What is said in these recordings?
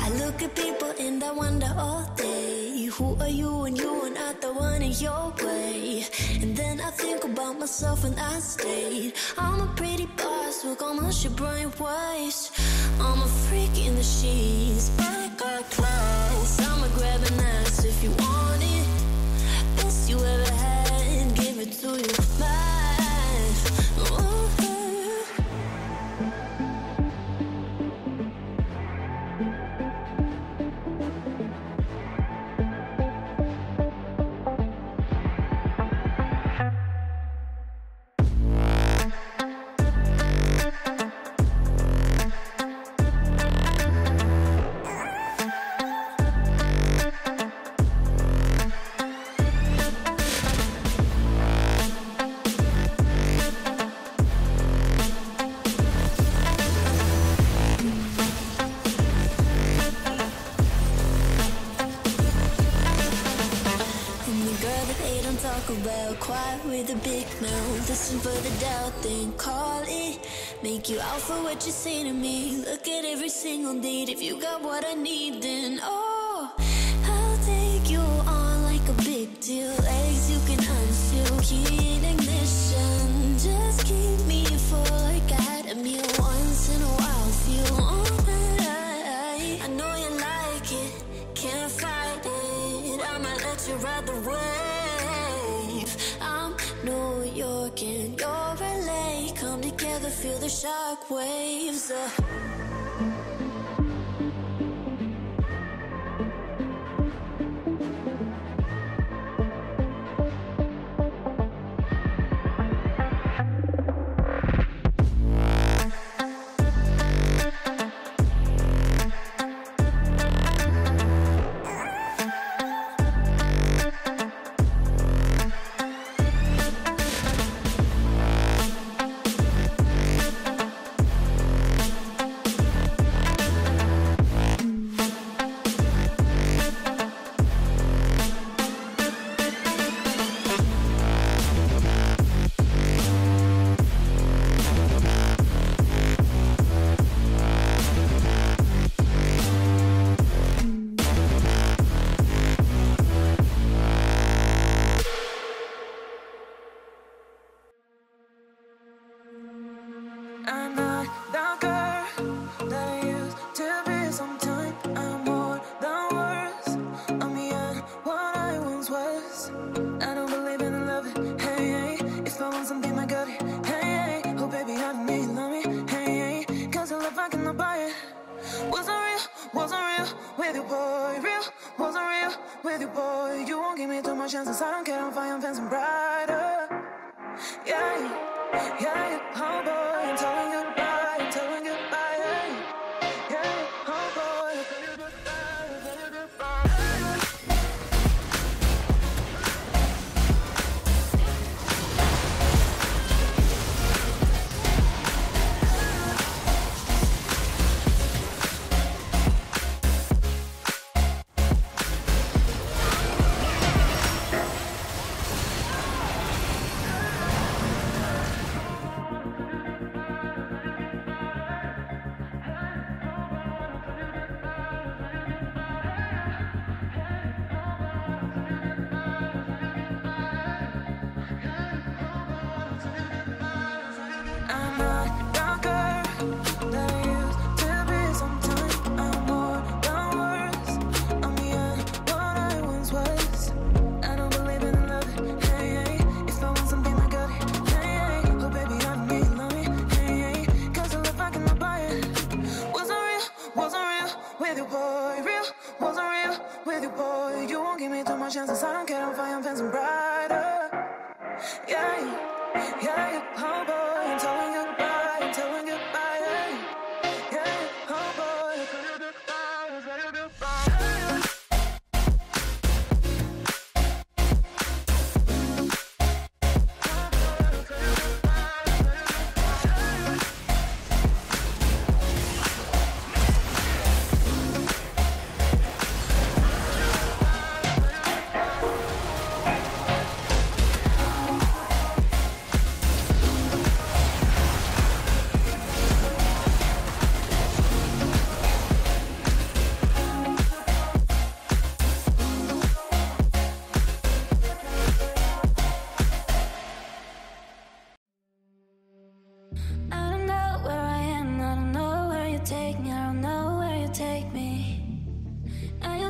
I look at people and I wonder all day, who are you and you are not the one in your way. And then I think about myself and I stayed. I'm a pretty boss, look almost your brain waves. I'm a freak in the sheets, but I got class. I'ma grab an ass if you want it. Best you ever had, give it to you. Quiet with a big mouth, listen for the doubt, then call it. Make you out for what you say to me. Look at every single date. If you got what I need, then oh, I'll take you on like a big deal. Legs you can unseal, key in ignition. Just keep me full like I had a meal once in a while. Feel alright. I know you like it, can't fight it. I'ma let you ride the wave. New York and your LA come together, feel the shock waves.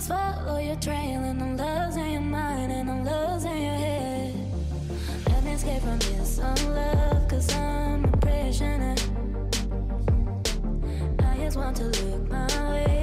just follow your trail, and I'm losing your mind, and I'm losing your head. Let me escape from this love, cause I'm a prisoner. I just want to look my way.